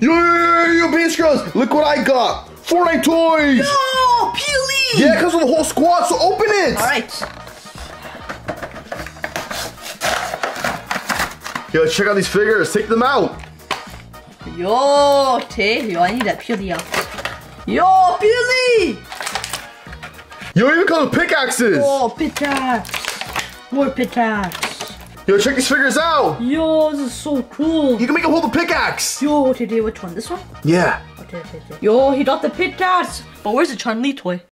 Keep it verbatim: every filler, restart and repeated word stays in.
Yo, yo, yo, yo, Beast Girls, look what I got. Fortnite toys. No, Peely. Yeah, it comes with the whole squad, so open it. All right. Yo, let's check out these figures. Take them out. Yo, Tay. Yo, I need that Peely out. Yo, Peely. Yo, even comes with pickaxes. Oh, pickaxe. More pickaxe. Yo, check these figures out. Yo, this is so cool. You can make him hold the pickaxe. Yo, today, which one? This one? Yeah. Okay, okay, okay. Yo, he got the pickaxe. But where's the Chun-Li toy?